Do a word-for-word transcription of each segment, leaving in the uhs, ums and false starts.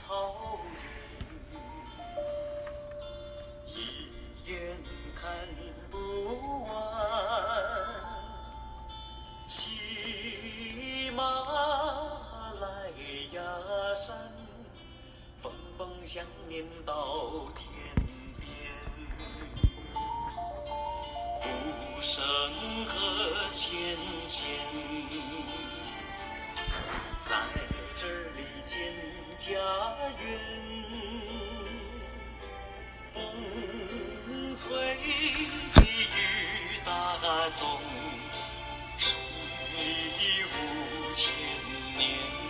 想念到天边，鼓声和弦弦，在这里建家园。风吹雨打纵，水无千年。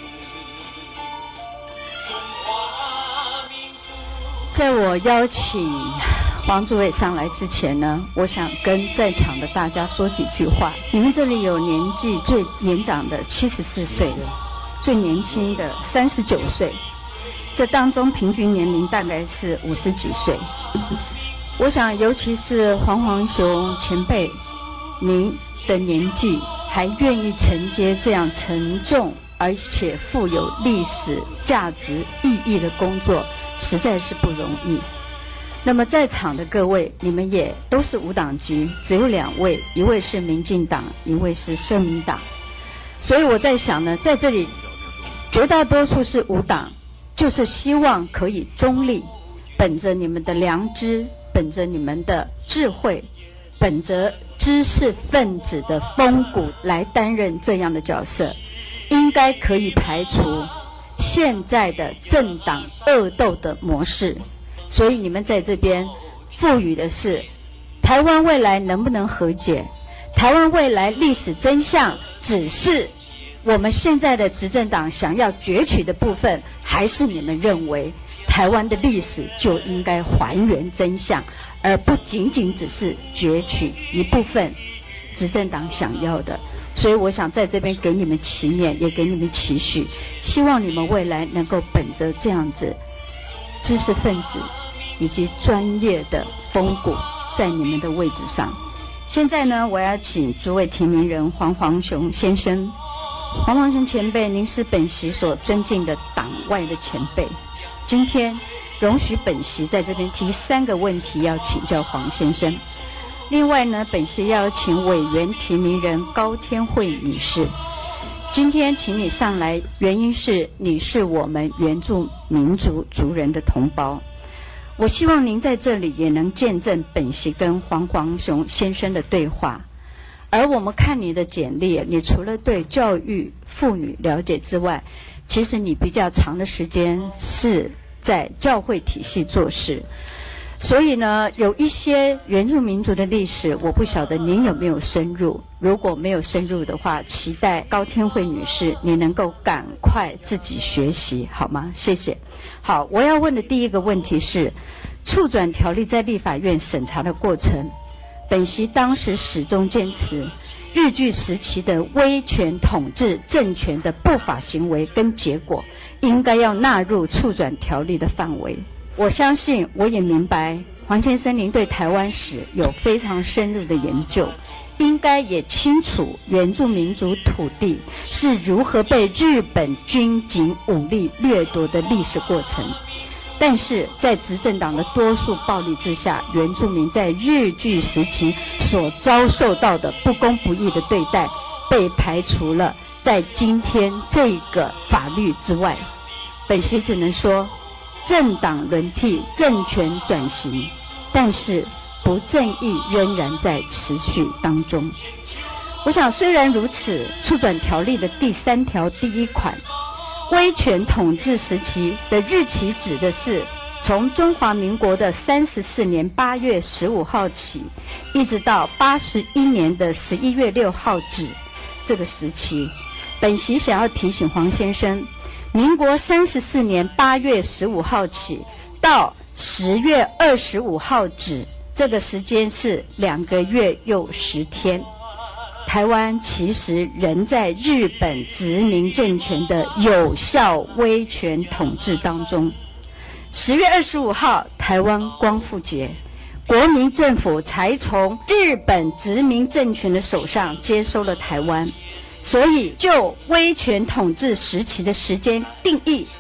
中华民族。 在我邀请黄主委上来之前呢，我想跟在场的大家说几句话。你们这里有年纪最年长的七十四岁，最年轻的三十九岁，这当中平均年龄大概是五十几岁。我想，尤其是黄黄雄前辈，您的年纪还愿意承接这样沉重而且富有历史价值意义的工作，实在是不容易。那么在场的各位，你们也都是无党籍，只有两位，一位是民进党，一位是社民党。所以我在想呢，在这里绝大多数是无党，就是希望可以中立，本着你们的良知，本着你们的智慧，本着知识分子的风骨来担任这样的角色，应该可以排除现在的政党恶斗的模式。所以你们在这边赋予的是台湾未来能不能和解，台湾未来历史真相只是我们现在的执政党想要攫取的部分，还是你们认为台湾的历史就应该还原真相，而不仅仅只是攫取一部分执政党想要的。所以我想在这边给你们祈勉，也给你们期许，希望你们未来能够本着这样子知识分子以及专业的风骨在你们的位置上。现在呢，我要请诸位提名人黄黄雄先生。黄黄雄前辈，您是本席所尊敬的党外的前辈，今天容许本席在这边提三个问题要请教黄先生。另外呢，本席要请委员提名人高天惠女士。今天请你上来，原因是你是我们原住民族族人的同胞。我希望您在这里也能见证本席跟黄黄雄先生的对话。而我们看你的简历，你除了对教育妇女了解之外，其实你比较长的时间是在教会体系做事。所以呢，有一些原住民族的历史，我不晓得您有没有深入。如果没有深入的话，期待高天惠女士你能够赶快自己学习，好吗？谢谢。好，我要问的第一个问题是，促转条例在立法院审查的过程，本席当时始终坚持，日据时期的威权统治政权的不法行为跟结果，应该要纳入促转条例的范围。我相信，我也明白，黄先生您对台湾史有非常深入的研究，应该也清楚原住民族土地是如何被日本军警武力掠夺的历史过程。但是在执政党的多数暴力之下，原住民在日据时期所遭受到的不公不义的对待，被排除了在今天这个法律之外。本席只能说，政党轮替，政权转型，但是不正义仍然在持续当中。我想，虽然如此，促转条例的第三条第一款，威权统治时期的日期指的是从中华民国的三十四年八月十五号起，一直到八十一年的十一月六号止这个时期。本席想要提醒黄先生，民国三十四年八月十五号起到十月二十五号止，这个时间是两个月又十天。台湾其实仍在日本殖民政权的有效威权统治当中。十月二十五号，台湾光复节，国民政府才从日本殖民政权的手上接收了台湾。所以就威权统治时期的时间定义，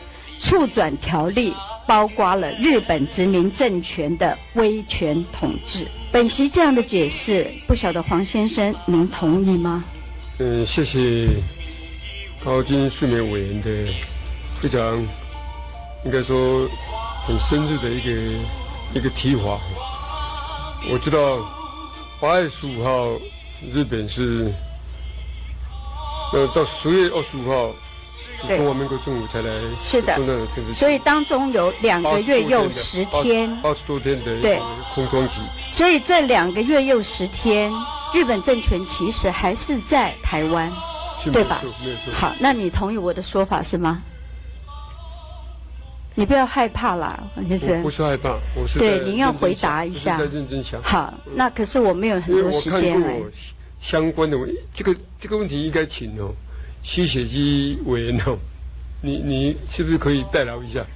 促转条例包括了日本殖民政权的威权统治。本席这样的解释，不晓得黄先生您同意吗？ 嗯，谢谢高金素梅委员的非常应该说很深入的一个一个提法。我知道八月十五号日本是呃到十月二十五号中华民国政府才来是的，所以当中有两个月又十天， 八十多天的一个空窗期。 所以这两个月又十天，日本政权其实还是在台湾，对吧？ 没有错。 好，那你同意我的说法是吗？你不要害怕啦，黄先生。 我不是害怕，我是对，您要回答一下。 在认真想。 好，那可是我没有很多时间。 因为我看过相关的问，这个这个问题应该请哦。徐雪姬委员哦，你你是不是可以代劳一下？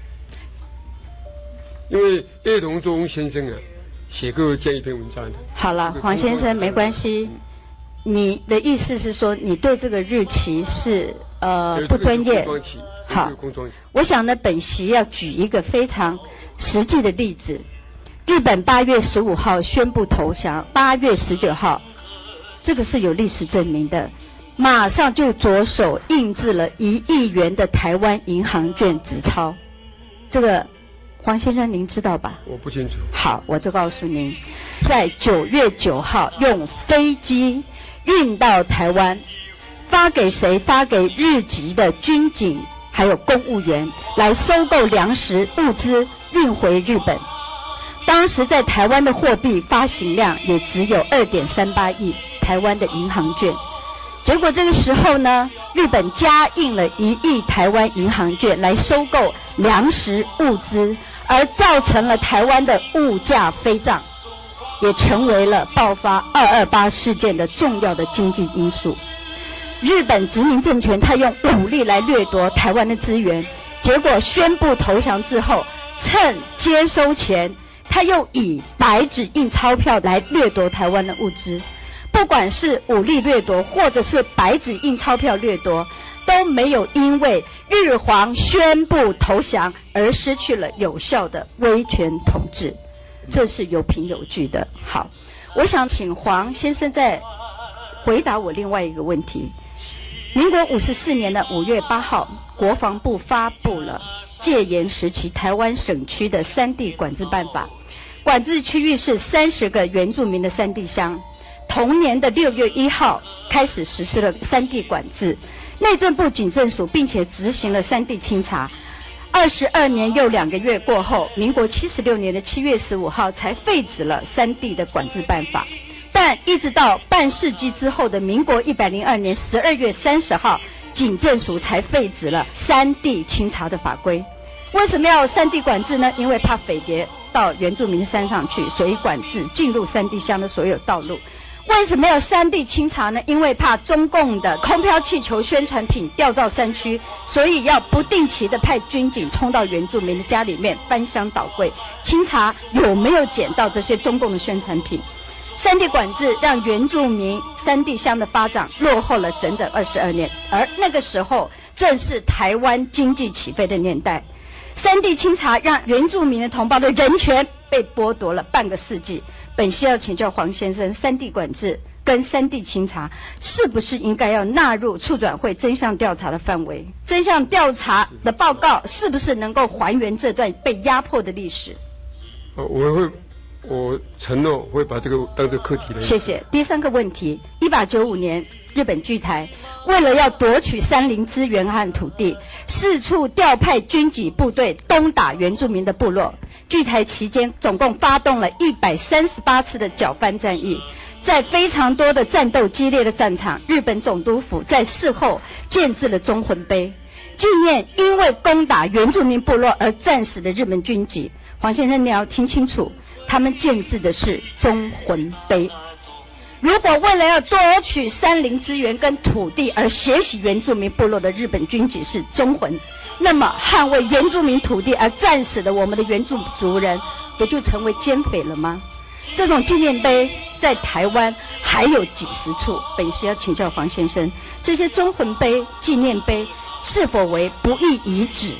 因为叶同忠先生啊，写过这样一篇文章的。 好了，黄先生没关系。你的意思是说，你对这个日期是呃不专业？好，我想呢，本席要举一个非常实际的例子。日本八月十五号宣布投降，八月十九号，这个是有历史证明的。马上就着手印制了一亿元的台湾银行券纸钞，这个黄先生您知道吧？ 我不清楚。 好，我就告诉您，在九月九号用飞机运到台湾，发给谁？发给日籍的军警还有公务员来收购粮食物资，运回日本。当时在台湾的货币发行量也只有 二点三八亿台湾的银行券。结果这个时候呢，日本加印了一亿台湾银行券来收购粮食物资，而造成了台湾的物价飞涨，也成为了爆发二二八事件的重要的经济因素。日本殖民政权他用武力来掠夺台湾的资源，结果宣布投降之后，趁接收前，他又以白纸印钞票来掠夺台湾的物资。不管是武力掠夺，或者是白纸印钞票掠夺，都没有因为日皇宣布投降而失去了有效的威权统治，这是有凭有据的。好，我想请黄先生再回答我另外一个问题。民国五十四年的五月八号，国防部发布了戒严时期台湾省区的山地管制办法，管制区域是三十个原住民的山地乡。同年的六月一号开始实施了山地管制，内政部警政署并且执行了山地清查。二十二年又两个月过后，民国七十六年的七月十五号才废止了山地的管制办法。但一直到半世纪之后的民国一百零二年十二月三十号，警政署才废止了山地清查的法规。为什么要山地管制呢？因为怕匪谍到原住民山上去，所以管制进入山地乡的所有道路。为什么要山地清查呢？因为怕中共的空飘气球宣传品调到山区，所以要不定期的派军警冲到原住民的家里面翻箱倒柜，清查有没有捡到这些中共的宣传品。山地管制让原住民山地乡的发展落后了整整二十二年，而那个时候正是台湾经济起飞的年代。山地清查让原住民的同胞的人权被剥夺了半个世纪。本需要请教黄先生，山地管制跟山地清查是不是应该要纳入促转会真相调查的范围？真相调查的报告是不是能够还原这段被压迫的历史？ 呃，我会，我承诺会把这个当作课题来。 谢谢。第三个问题，一八九五年日本据台为了要夺取山林资源和土地，四处调派军警部队攻打原住民的部落。据台期间总共发动了一百三十八次的剿藩战役，在非常多的战斗激烈的战场，日本总督府在事后建置了忠魂碑，纪念因为攻打原住民部落而战死的日本军警。黄先生，你要听清楚，他们建置的是忠魂碑。如果为了要夺取山林资源跟土地而血洗原住民部落的日本军警是忠魂，那么捍卫原住民土地而战死的我们的原住族人，不就成为奸匪了吗？这种纪念碑在台湾还有几十处，本需要请教黄先生，这些忠魂碑、纪念碑是否为不义遗址？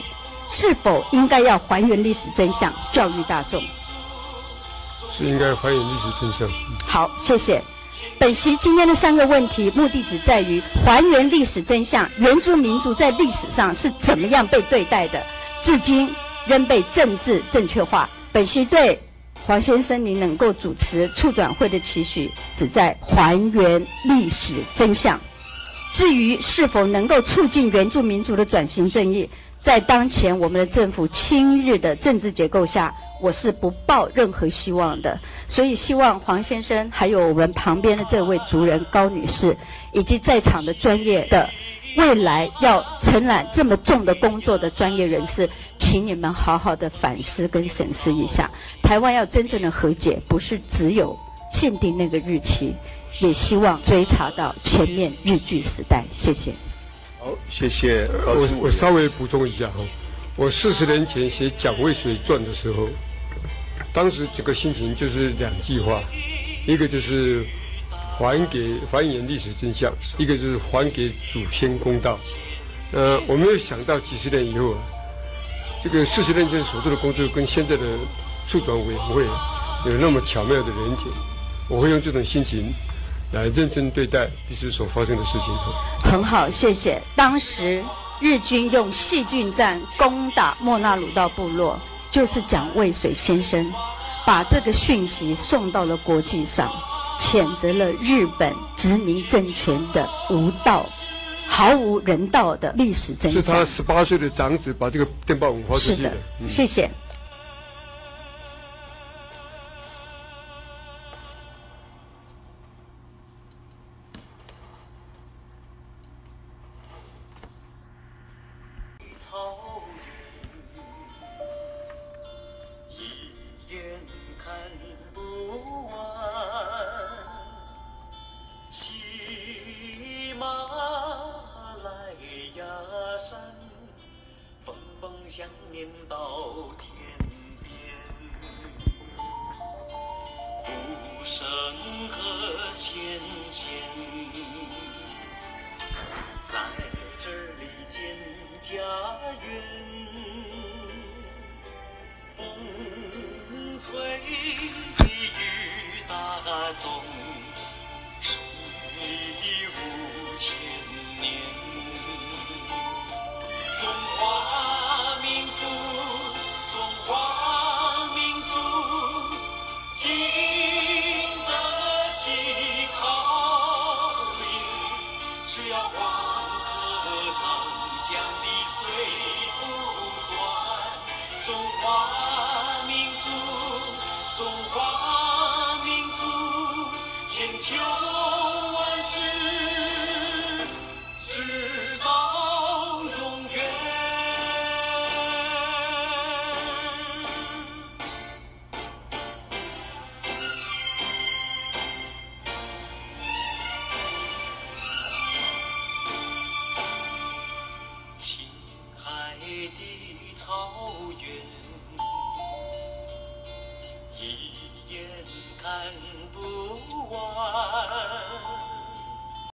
是否应该要还原历史真相，教育大众？ 是应该还原历史真相。 好，谢谢。本席今天的三个问题，目的只在于还原历史真相，原住民族在历史上是怎么样被对待的，至今仍被政治正确化。本席对黄先生您能够主持促转会的期许，只在还原历史真相。至于是否能够促进原住民族的转型正义，在当前我们的政府亲日的政治结构下，我是不抱任何希望的。所以希望黄先生还有我们旁边的这位族人高女士，以及在场的专业的未来要承揽这么重的工作的专业人士，请你们好好的反思跟审视一下。台湾要真正的和解，不是只有限定那个日期，也希望追查到前面日据时代。谢谢。 好，谢谢高我志伟。 我稍微补充一下哈，我四十年前写《蒋渭水传》的时候，当时这个心情就是两句话，一个就是还给还原历史真相，一个就是还给祖先公道。呃，我没有想到几十年以后啊，这个四十年前所做的工作跟现在的促转委员会有那么巧妙的连结，我会用这种心情来认真对待彼此所发生的事情。 很好，谢谢。当时日军用细菌战攻打莫纳鲁道部落，就是蒋渭水先生把这个讯息送到了国际上，谴责了日本殖民政权的无道、毫无人道的历史真相。 是他十八岁的长子把这个电报文发出去的。 是的， 嗯、 谢谢。 想念到天边，鼓声和弦弦，在这里建家园。风吹雨打总是五千年，中华民族，中华民族，经得起考验。只要黄河长江的水不断，中华民族，中华民族，千秋万世，直到永远。青海的草原，一眼看不完。